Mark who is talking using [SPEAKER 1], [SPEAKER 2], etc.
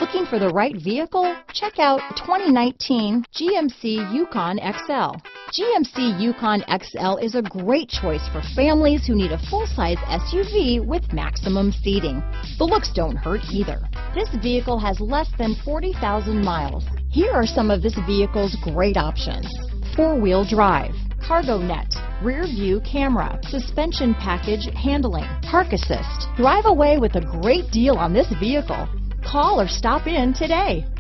[SPEAKER 1] Looking for the right vehicle? Check out 2019 GMC Yukon XL. GMC Yukon XL is a great choice for families who need a full-size SUV with maximum seating. The looks don't hurt either. This vehicle has less than 40,000 miles. Here are some of this vehicle's great options: four-wheel drive, cargo net, rear view camera, suspension package handling, park assist. Drive away with a great deal on this vehicle. Call or stop in today.